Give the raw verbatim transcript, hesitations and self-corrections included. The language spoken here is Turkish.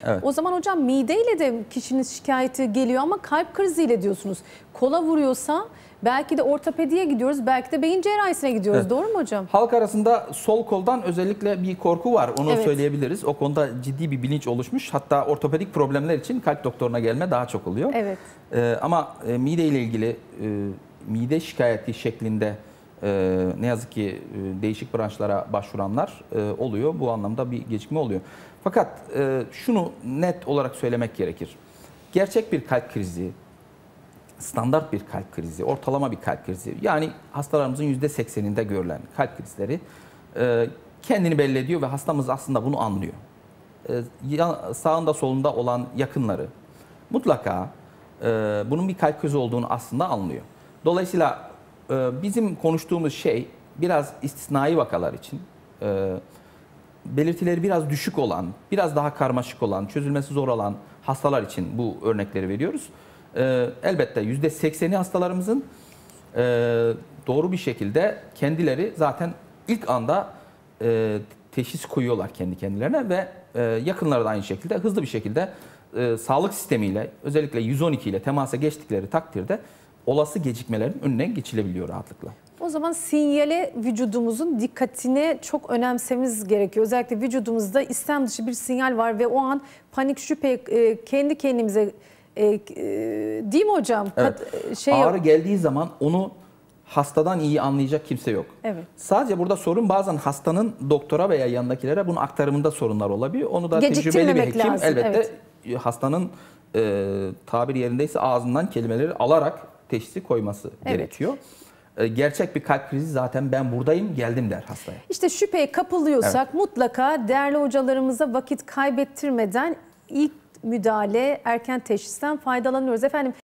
Evet. O zaman hocam mideyle de kişinin şikayeti geliyor ama kalp kriziyle diyorsunuz. Kola vuruyorsa belki de ortopediye gidiyoruz, belki de beyin cerrahisine gidiyoruz. Evet. Doğru mu hocam? Halk arasında sol koldan özellikle bir korku var. Onu evet. söyleyebiliriz. O konuda ciddi bir bilinç oluşmuş. Hatta ortopedik problemler için kalp doktoruna gelme daha çok oluyor. Evet. Ee, ama e, mide ile ilgili e, mide şikayeti şeklinde e, ne yazık ki e, değişik branşlara başvuranlar e, oluyor. Bu anlamda bir gecikme oluyor. Fakat e, şunu net olarak söylemek gerekir. Gerçek bir kalp krizi, standart bir kalp krizi, ortalama bir kalp krizi, yani hastalarımızın yüzde sekseninde görülen kalp krizleri e, kendini belli ediyor ve hastamız aslında bunu anlıyor. E, sağında solunda olan yakınları mutlaka e, bunun bir kalp krizi olduğunu aslında anlıyor. Dolayısıyla e, bizim konuştuğumuz şey biraz istisnai vakalar için, e, belirtileri biraz düşük olan, biraz daha karmaşık olan, çözülmesi zor olan hastalar için bu örnekleri veriyoruz. Ee, elbette yüzde sekseni hastalarımızın e, doğru bir şekilde kendileri zaten ilk anda e, teşhis koyuyorlar kendi kendilerine ve e, yakınları da aynı şekilde hızlı bir şekilde e, sağlık sistemiyle, özellikle yüz on iki ile temasa geçtikleri takdirde olası gecikmelerin önüne geçilebiliyor rahatlıkla. O zaman sinyale vücudumuzun dikkatini çok önemsememiz gerekiyor. Özellikle vücudumuzda istem dışı bir sinyal var ve o an panik, şüphe, e, kendi kendimize e, e, değil mi hocam? Evet. Kat, şey Ağrı yok. geldiği zaman onu hastadan iyi anlayacak kimse yok. Evet. Sadece burada sorun bazen hastanın doktora veya yanındakilere bunun aktarımında sorunlar olabiliyor. Onu da tecrübeli bir hekim lazım. elbette evet. hastanın e, tabiri yerindeyse ağzından kelimeleri alarak teşhisi koyması evet. gerekiyor. Gerçek bir kalp krizi zaten ben buradayım geldim der hastaya. İşte şüpheye kapılıyorsak evet. mutlaka değerli hocalarımıza vakit kaybettirmeden ilk müdahale, erken teşhisten faydalanıyoruz. Efendim